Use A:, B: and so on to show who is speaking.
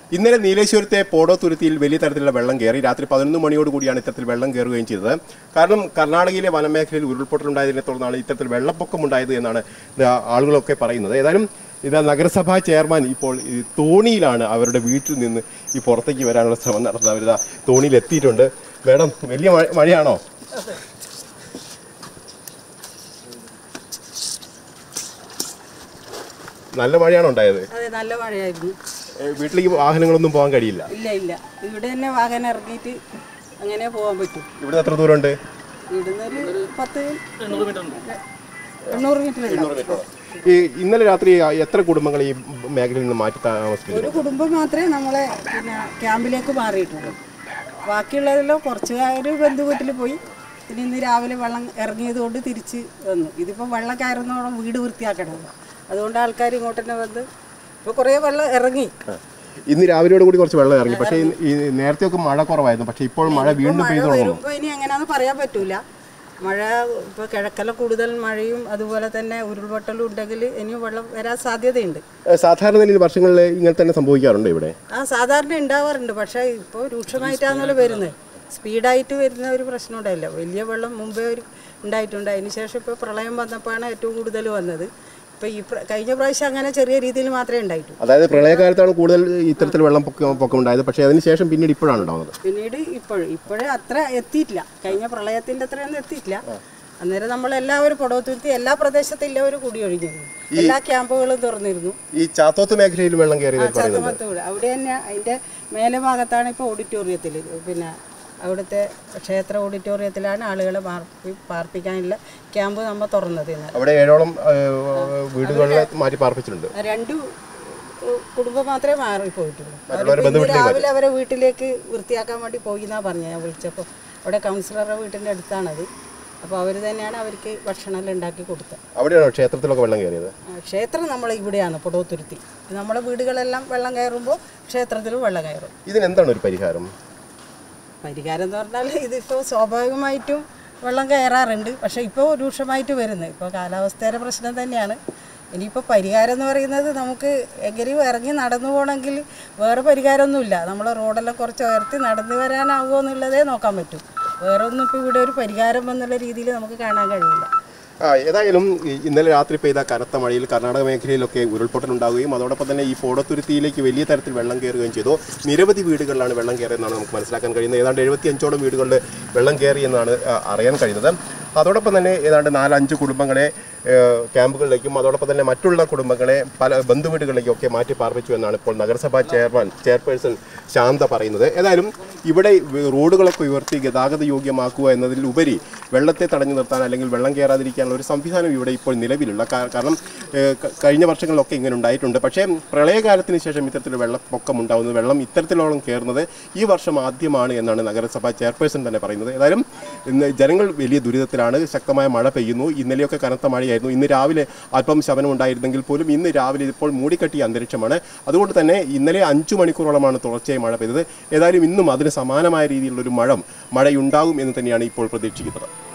A: ഇന്നലെ നീലേശ്വരത്തെ പോടോ തുരുത്തിയിൽ വലിയ തരത്തിലുള്ള വെള്ളം കയറി. രാത്രി 11 മണിയോടുകൂടിയാണ് ഇത്തരത്തിൽ വെള്ളം കയറുകയും ചെയ്തത്. കാരണം കർണാടകയിലെ വനമേഖലയിൽ ഉരുൾപൊട്ടലുണ്ടായതിനെ തുടർന്നാണ് ഇത്തരത്തിൽ വെള്ളപ്പൊക്കം ഉണ്ടായത് എന്നാണ് ആളുകളൊക്കെ പറയുന്നത്. ഏതായാലും ഇത് നഗരസഭാ ചെയർമാൻ ഇപ്പോൾ തോണിയിലാണ് അവരുടെ വീട്ടിൽ നിന്ന് ഈ പുറത്തേക്ക് വരാനുള്ള ശ്രമം നടത്തുന്നത്. അവരിതാ തോണിയിൽ എത്തിയിട്ടുണ്ട്. മേഡം, വലിയ മഴയാണോ? നല്ല മഴയാണോ ഉണ്ടായത്?
B: അതെ, നല്ല മഴയായിരുന്നു.
A: വീട്ടിലേക്ക് വാഹനങ്ങളൊന്നും പോകാൻ കഴിയില്ല?
B: ഇല്ല, ഇവിടെ തന്നെ വാഹനം ഇറങ്ങിയിട്ട് അങ്ങനെ പോകാൻ പറ്റും.
A: ഇവിടെ എത്ര ദൂരമുണ്ട്?
B: ഇവിടുന്ന് ഒരു 800 മീറ്റർ.
A: ഇന്നലെ രാത്രി എത്ര കുടുംബങ്ങൾ ഈ മേഖലയിൽ നിന്ന് മാറ്റി താമസിച്ചു?
B: ഒരു കുടുംബം മാത്രമേ നമ്മളെ ക്യാമ്പിലേക്ക് മാറിയിട്ടുള്ളൂ. ബാക്കിയുള്ളതെല്ലാം കുറച്ച് ഒരു ബന്ധു വീട്ടിൽ പോയി. പിന്നെ ഇന്ന് രാവിലെ വെള്ളം ഇറങ്ങിയത് കൊണ്ട് തിരിച്ച് വന്നു. ഇതിപ്പോൾ വെള്ളം കയറുന്നതോടെ വീട് വൃത്തിയാക്കണം. അതുകൊണ്ട് ആൾക്കാർ ഇങ്ങോട്ട് തന്നെ വന്ന് ഇപ്പോൾ കുറേ വെള്ളം ഇറങ്ങി.
A: ഇന്ന് രാവിലെയോട് കൂടി കുറച്ച് വെള്ളം ഇറങ്ങി. പക്ഷേ നേരത്തെ ഒക്കെ മഴ കുറവായിരുന്നു. പക്ഷേ ഇപ്പോൾ മഴ വീണ്ടും പെയ്തു തുടങ്ങും.
B: ഇപ്പോൾ ഇനി എങ്ങനെയാണെന്ന് പറയാൻ പറ്റൂല. മഴ ഇപ്പോൾ കിഴക്കെല്ലാം കൂടുതൽ മഴയും അതുപോലെ തന്നെ ഉരുൾപൊട്ടലും ഉണ്ടെങ്കിൽ ഇനിയും വെള്ളം വരാൻ സാധ്യതയുണ്ട്.
A: സാധാരണ നിലയിൽ വർഷങ്ങളിൽ ഇങ്ങനെ തന്നെ സംഭവിക്കാറുണ്ട് ഇവിടെ?
B: സാധാരണ ഉണ്ടാവാറുണ്ട്. പക്ഷേ ഇപ്പോൾ രൂക്ഷമായിട്ടാണല്ലോ വരുന്നത്. സ്പീഡായിട്ട് വരുന്ന ഒരു പ്രശ്നം ഉണ്ടായില്ല. വലിയ വെള്ളം മുമ്പേ ഉണ്ടായിട്ടുണ്ട്. അതിന് ശേഷം ഇപ്പോൾ പ്രളയം വന്നപ്പോഴാണ് ഏറ്റവും കൂടുതൽ വന്നത്. ഇപ്പോൾ ഈ കഴിഞ്ഞ പ്രാവശ്യം അങ്ങനെ ചെറിയ രീതിയിൽ മാത്രമേ ഉണ്ടായിട്ടുള്ളൂ.
A: അതായത് പ്രളയകാലത്താണ് കൂടുതൽ ഇത്തരത്തിൽ വെള്ളം പൊക്കം ഉണ്ടായത്. പക്ഷേ അതിനുശേഷം പിന്നീട് ഇപ്പോഴാണ് ഉണ്ടാകുന്നത്.
B: പിന്നീട് ഇപ്പോഴേ അത്ര എത്തിയിട്ടില്ല. കഴിഞ്ഞ പ്രളയത്തിൻ്റെ അത്രയൊന്നും എത്തിയിട്ടില്ല. അന്നേരം നമ്മളെല്ലാവരും പൊടോത്തുരുത്തി എല്ലാ പ്രദേശത്തുള്ളവരും കുടിയൊഴിഞ്ഞിരുന്നു. എല്ലാ ക്യാമ്പുകളും തുറന്നിരുന്നു.
A: ഈ ചാത്തോത്ത് മേഖലയിൽ വെള്ളം കയറി
B: അവിടെ തന്നെ അതിൻ്റെ മേലെ ഭാഗത്താണ് ഇപ്പോൾ ഓഡിറ്റോറിയത്തിൽ, പിന്നെ അവിടുത്തെ ക്ഷേത്ര ഓഡിറ്റോറിയത്തിലാണ് ആളുകളെ പാർപ്പിക്കാനുള്ള ക്യാമ്പ് നമ്മൾ തുറന്നത്.
A: അവിടെ 7ഓളം വീടുകളിൽ മാറ്റി പാർപ്പിച്ചിട്ടുണ്ട്.
B: 2 കുടുംബം മാത്രമേ മാറിപ്പോയിട്ടുള്ളൂ. രാവിലെ അവരെ വീട്ടിലേക്ക് വൃത്തിയാക്കാൻ വേണ്ടി പോയി എന്നാണ് പറഞ്ഞത്. ഞാൻ വിളിച്ചപ്പോൾ അവിടെ കൗൺസിലറുടെ വീട്ടിൻ്റെ അടുത്താണത്. അപ്പോൾ അവർ തന്നെയാണ് അവർക്ക് ഭക്ഷണമെല്ലാം ഉണ്ടാക്കി കൊടുത്തത്.
A: അവിടെയാണോ ക്ഷേത്രത്തിലൊക്കെ വെള്ളം കയറിയത്?
B: ക്ഷേത്രം നമ്മൾ ഇവിടെയാണ് പൊടോത്തുരുത്തി. നമ്മളെ വീടുകളെല്ലാം വെള്ളം കയറുമ്പോൾ ക്ഷേത്രത്തിലും വെള്ളം കയറും.
A: ഇതിനെന്താണ് ഒരു പരിഹാരം?
B: പരിഹാരം എന്ന് പറഞ്ഞാൽ ഇതിപ്പോൾ സ്വാഭാവികമായിട്ടും വെള്ളം കയറാറുണ്ട്. പക്ഷേ ഇപ്പോൾ രൂക്ഷമായിട്ട് വരുന്നത് ഇപ്പോൾ കാലാവസ്ഥയുടെ പ്രശ്നം തന്നെയാണ്. ഇനിയിപ്പോൾ പരിഹാരം എന്ന് പറയുന്നത് നമുക്ക് എങ്ങനെയും ഇറങ്ങി നടന്നു പോകണമെങ്കിൽ വേറെ പരിഹാരമൊന്നുമില്ല. നമ്മൾ റോഡെല്ലാം കുറച്ച് ഉയർത്തി നടന്നു വരാനാവുമോ എന്നുള്ളതേ നോക്കാൻ പറ്റും. വേറെ ഒന്നും ഇപ്പോൾ ഇവിടെ ഒരു പരിഹാരം എന്നുള്ള രീതിയിൽ നമുക്ക് കാണാൻ കഴിയില്ല.
A: ഏതായാലും ഇന്നലെ രാത്രി പെയ്ത കനത്ത മഴയിൽ കർണാടക മേഖലയിലൊക്കെ ഉരുൾപൊട്ടലുണ്ടാവുകയും അതോടൊപ്പം തന്നെ ഈ പോടത്തുരുത്തിയിലേക്ക് വലിയ തരത്തിൽ വെള്ളം കയറുകയും ചെയ്തു. നിരവധി വീടുകളിലാണ് വെള്ളം കയറിയെന്നാണ് നമുക്ക് മനസ്സിലാക്കാൻ കഴിയുന്നത്. ഏതാണ്ട് 75ഓളം വീടുകളിൽ വെള്ളം കയറി എന്നാണ് അറിയാൻ കഴിയുന്നത്. അതോടൊപ്പം തന്നെ ഏതാണ്ട് 4-5 കുടുംബങ്ങളെ ക്യാമ്പുകളിലേക്കും അതോടൊപ്പം തന്നെ മറ്റുള്ള കുടുംബങ്ങളെ പല ബന്ധുവീടുകളിലേക്കൊക്കെ മാറ്റി പാർപ്പിച്ചു എന്നാണ് ഇപ്പോൾ നഗരസഭാ ചെയർപേഴ്സൺ ശാന്ത പറയുന്നത്. ഏതായാലും ഇവിടെ റോഡുകളൊക്കെ ഉയർത്തി ഗതാഗത യോഗ്യമാക്കുക എന്നതിലുപരി വെള്ളത്തെ തടഞ്ഞു നിർത്താൻ അല്ലെങ്കിൽ വെള്ളം കയറാതിരിക്കാനുള്ള ഒരു സംവിധാനം ഇവിടെ ഇപ്പോൾ നിലവിലുള്ള. കാരണം കഴിഞ്ഞ വർഷങ്ങളിലൊക്കെ ഇങ്ങനെ ഉണ്ടായിട്ടുണ്ട്. പക്ഷേ പ്രളയകാലത്തിന് ശേഷം ഇത്തരത്തിൽ വെള്ളപ്പൊക്കം ഉണ്ടാകുന്നത്, വെള്ളം ഇത്തരത്തിലോളം കയറുന്നത് ഈ വർഷം ആദ്യമാണ് എന്നാണ് നഗരസഭാ ചെയർപേഴ്സൺ തന്നെ പറയുന്നത്. ഏതായാലും ഇന്ന് ജനങ്ങൾ വലിയ ദുരിതത്തിലാണ്. ശക്തമായ മഴ പെയ്യുന്നു. ഇന്നലെയൊക്കെ കനത്ത മഴയായിരുന്നു. ഇന്ന് രാവിലെ അല്പം ശമനം ഉണ്ടായിരുന്നെങ്കിൽ പോലും ഇന്ന് രാവിലെ ഇപ്പോൾ മൂടിക്കെട്ടിയ അന്തരീക്ഷമാണ്. അതുകൊണ്ട് തന്നെ ഇന്നലെ 5 മണിക്കൂറോളമാണ് തുടർച്ചയായി മഴ പെയ്തത്. ഏതായാലും ഇന്നും അതിന് സമാനമായ രീതിയിലുള്ളൊരു മഴയുണ്ടാകും എന്ന് തന്നെയാണ് ഇപ്പോൾ പ്രതീക്ഷിക്കുന്നത്.